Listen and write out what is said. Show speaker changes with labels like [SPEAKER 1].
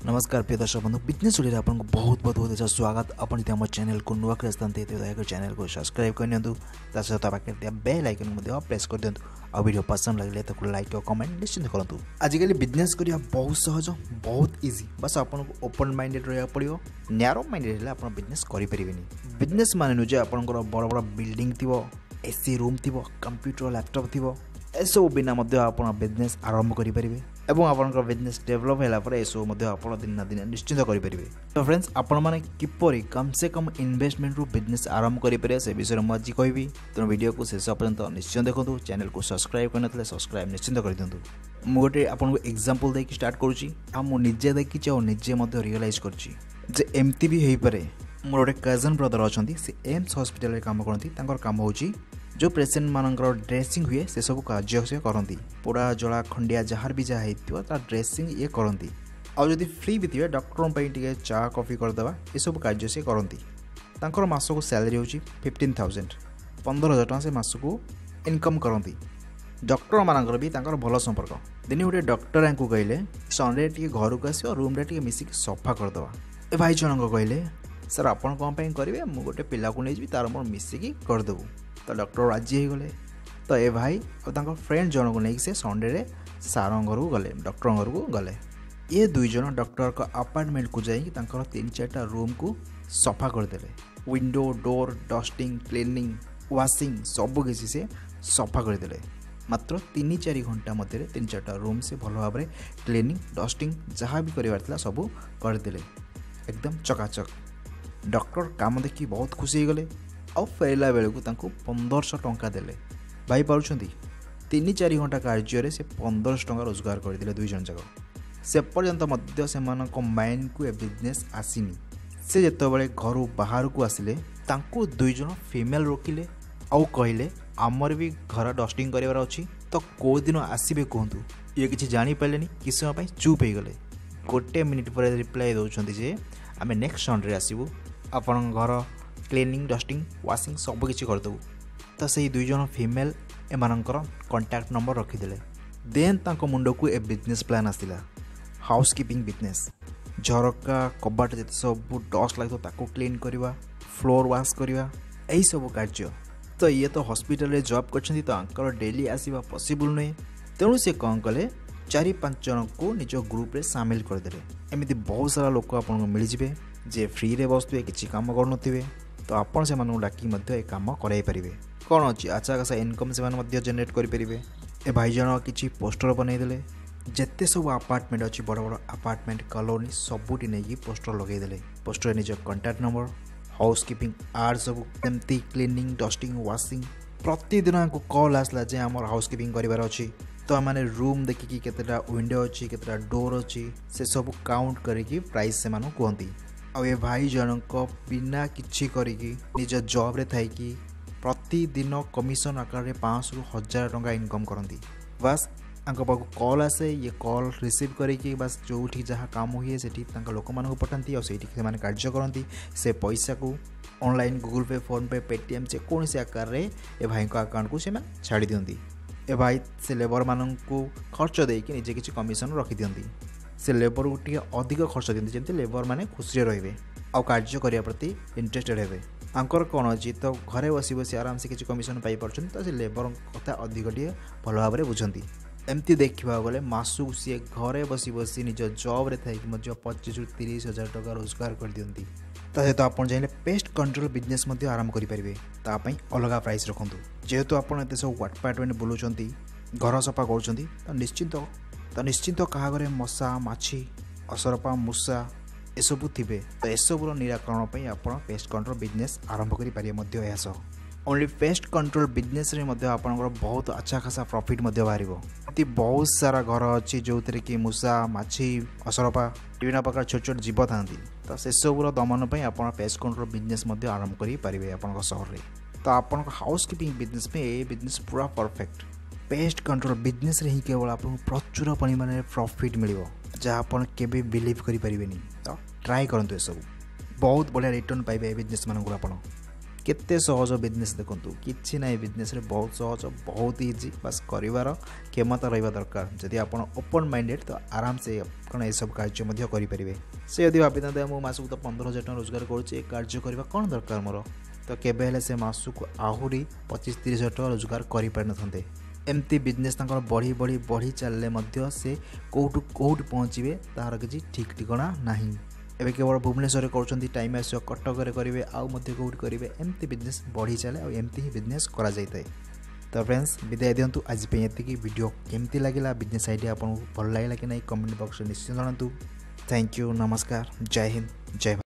[SPEAKER 1] नमस्कार प्रिय दर्शक बंधु बिजनेस वीडियो आपको बहुत बहुत बहुत अच्छा स्वागत। अपन आम चैनल को नुआ दया चैनल को सब्सक्राइब करनी सहित पाखे बेल आइकन प्रेस कर दिंतु आ वीडियो पसंद लगे तो लाइक और कमेंट निश्चित करूँ। आजिकल बिजनेस करिया बहुत सहज बहुत इजी बस आपको ओपन माइंडेड रहा पड़ो नैरो माइंडेड आप बिजनेस करें। बिजनेस मान नुजे आप बड़ बड़ बिल्डिंग थी एसी रूम थी कंप्यूटर लैपटॉप थी एसबू बिना आप बिजनेस आरंभ करेंगे एवं आपंकर बिजनेस डेभलप होगापर सब दिन ना दिन निश्चित करेंगे। तो फ्रेंड्स आपण मैंने किपरि कम से कम इन्वेस्टमेंट रू बिजनेस आरंभ करेंगे से विषय में आज कहि तेणु वीडियो को शेष पर्यंत निश्चय देखो। चैनल को सब्सक्राइब करते सब्सक्राइब निश्चित कर दिंतु। मुझे गोटे आपको एग्जांपल देकी स्टार्ट करुँची मुझे देखी और निजे रियलाइज कर एमती भी हो पारे। मोर गोटे कजन ब्रदर अच्छा से एम्स हॉस्पिटल में काम करती काम हो जो पेसेंट मानकर ड्रेसिंग हुए से सब कार्य से करती पोड़ा जला खंडिया जहाँ भी जहाँ होता ड्रेसिंग ये करती आदि फ्री भी थे डॉक्टर टे चा कॉफी करदे ये सब कार्य से करती। मास को सैलरी हूँ 15,000 15,000 से मास को इनकम करती। डॉक्टर मानकर भी भल संपर्क दिने गोटे डॉक्टर को कहले संडे टी घर को आस रूम टे मिसिक सफा करदे। ए भाई जनक कहले सर आपन कौन करेंगे मुझे गोटे पिला को नहीं तार मोर मिसिकी करदेबू। तो डॉक्टर राजी हो गले। तो ए भाई और फ्रेंड जन को लेकिन से संडे रे सार घर को गले डॉक्टर घर को गले। ये दुई जन डॉक्टर का अपार्टमेंट को जाइए 3-4टा रूम को सफा करदे। Window door dusting cleaning washing सब किसी से सफा करदे। मात्र 3-4 घंटा मध्य 3-4टा रूम से भल भाव में क्लीनिंग डस्टिंग जहाँ भी कर सब करदे एकदम चकाचक। डॉक्टर काम देखी बहुत खुशी हो गले और फेरला बेलू 1500 टंका देले। भाई पार्टी 3-4 घंटा कार्य से 1500 टंका रोजगार करते दुई जन जाक। से पर्यंत से माइंड को ए बिजनेस आसीनी। से जितेबाला घर बाहर को आसिले दुई जन फीमेल रोकिले और कहले आमर भी घर डस्टिंग करार अच्छी तो कौ दिन आसबे कहतु। ये किसी जापारे कि समय चुप हो गले। गोटे मिनिट पर रिप्लाई दौरान जे आम नेक्स्ट संडे आसबू आपण घर क्लीनिंग डस्टिंग वाशिंग सब किसी करदेबू। तो से दुई जन फीमेल एमानकर कांटेक्ट नंबर रखीदे। देन तांको मुंड को ए बिजनेस प्लान आसला हाउस कीपिंग बिजनेस। झरका कबाट जिते सब डस्ट लगे ताको क्लीन करवा फ्लोर वाश करवा यही सब कार्य। तो ये तो हॉस्पिटल रे जॉब करछंती तो आंकर डेली आसीबा पॉसिबल नहीं। तेणु से कौन कले 4-5 जन को निज ग्रुप रे शामिल करदे। एमती बहुत सारा लोक आपको मिलजिबे जे फ्री रे बसुए किसी काम कर तो आपन से डाकी काम कराई पारे। कौन अच्छी अच्छा खासा इनकम से जेनेट करेंगे। ए भाई जन किसी पोस्टर बनईदे जिते सब अपार्टमेंट अच्छी बड़ बड़ अपार्टमेंट कॉलोनी सबुटी नहीं पोस्टर लगेदे। पोस्टर निज कांटेक्ट नंबर हाउस कीपिंग आर सब एमती क्लीनिंग डस्टिंग वाशिंग प्रतिदिन को कॉल आसला जे आम हाउस कीपिंग करार अच्छी। तो आम रूम देखिकी केतेटा विंडो अच्छी केतेटा डोर अच्छी से सब काउंट करके प्राइस से कहती। आ ये भाई जनक बिना किछि करिकी निज जॉब रे थाई कि प्रतिदिन कमिशन आकार रे 500-1000 टंका इनकम करती। बस आंक पाक कॉल आसे ये कॉल रिसीव करके बस जो जहाँ काम हुए से लोक मान पठाती और से कार्य करती। से पैसा को online Google Pay PhonePe Paytm जेकोसी आकार रे ए भाई अकाउंट को से छाड़ी दिंती। ए भाई से लेबर मान को खर्च देके निजे किसी कमिशन रखी दिंती। से लेबर को अधिक खर्च दिखती जमी लेबर मैंने खुशी रे आ कार्य करने प्रति इंटरेस्टेड हे। आंकर कौन अच्छी तो घरे बसी बसी आराम से किसी कमिशन पाई पार्छन तो से लेबर कथा अधिक टे भल भाव में बुझती। एमती देखा गले मासू सी घरे बसी बसी निज जॉब रे थी 25-30 टका रोजगार कर दिंती। सहित आप चाहिए पेस्ट कंट्रोल बिजनेस आरंभ करेंगे तापाई अलग प्राइस रखु। जेहेतु आपत सब अपार्टमेंट बुलाऊँ घर सफा कर निश्चिंत क्या घरे मशा माछी असरपा मूषा एसबू थे तो एसबूर निराकरण आप पेस्ट कंट्रोल बिजनेस आरंभ करें। ओनली पेस्ट कंट्रोल बिजनेस बहुत अच्छा खासा प्रॉफिट बाहर। बहुत सारा घर अच्छी जो थे कि मूषा माछी असरपा विभिन्न प्रकार छोट छोट जीव था तो से सबूर दमन आप पेस्ट कंट्रोल बिजनेस आरंभ करेंगे आप सहर में। तो आप हाउस कीपिंग बिजनेस में ये बिजनेस पूरा परफेक्ट। पेस्ट कंट्रोल बिजनेस रे ही केवल आपको प्रचुर परिमाण में प्रॉफिट मिल जहाँ आप केबे बिलीव करें। तो ट्राए करूँ ये सब बहुत बढ़िया रिटर्न पाइबे बिजनेस मान आप केते सहज बिजनेस देखंतु किछि नै बिजनेस रे बहुत सहज बहुत इजी बस करिवार क्षमता रहिबा दरकार जदि आपण ओपन माइंडेड तो आराम से कोन ए सब कार्य मध्य करि परिबे से यदि भाबिता मो मासु तो 15,000 टका रोजगार करूची कार्य करबा कोन दरकार मोर तो केबे हेले से मासु को आहुरी 25-30,000 टका रोजगार करि पार नथंते एमती बिजनेस तांकर बढ़ी चलले मध्य से कोठु पहुँचे तार किसी ठीक ठिकाना नाही एबे केवल भुवनेश्वर कर टाइम आस कटक करेंगे आउ कौट करेंगे एमती बिजनेस बढ़ी चले और एमती ही बिजनेस करा जाए तो फ्रेंड्स विदाय दिंतु आज ये वीडियो केमती लगे बिजनेस आइडिया आपको भल लगे कि नहीं कमेंट बॉक्स में निश्चित जनातु थैंक यू नमस्कार जय हिंद जय भारत।